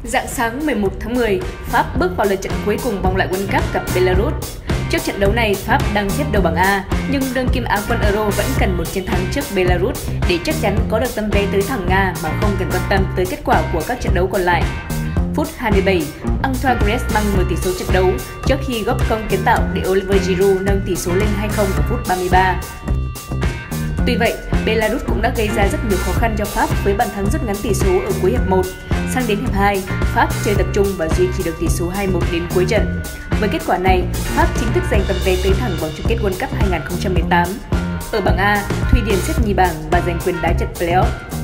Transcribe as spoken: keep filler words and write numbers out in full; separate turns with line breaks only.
Rạng sáng mười một tháng mười, Pháp bước vào lượt trận cuối cùng vòng loại World Cup gặp Belarus. Trước trận đấu này, Pháp đang xếp đầu bảng A, nhưng đương kim Á quân Euro vẫn cần một chiến thắng trước Belarus để chắc chắn có được tấm vé tới thẳng Nga mà không cần quan tâm tới kết quả của các trận đấu còn lại. Phút hai mươi bảy, Antoine Griezmann mở tỷ số trận đấu trước khi góp công kiến tạo để Olivier Giroud nâng tỷ số lên hai không ở phút ba mươi ba. Tuy vậy, Belarus cũng đã gây ra rất nhiều khó khăn cho Pháp với bàn thắng rút ngắn tỷ số ở cuối hiệp một. Sang đến hiệp hai, Pháp chơi tập trung và duy trì được tỷ số hai một đến cuối trận. Với kết quả này, Pháp chính thức giành tấm vé tới thẳng vòng chung kết World Cup hai không một tám. Ở bảng A, Thụy Điển xếp nhì bảng và giành quyền đá trận playoff.